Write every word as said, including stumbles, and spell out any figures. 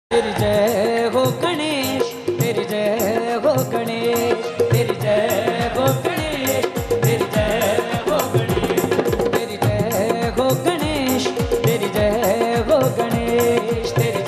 तेरी जय हो गणेश, तेरी जय हो गणेश, तेरी जय हो गणेश, तेरी जय हो गणेश, तेरी जय हो गणेश, तेरी जय हो गणेश, तेरी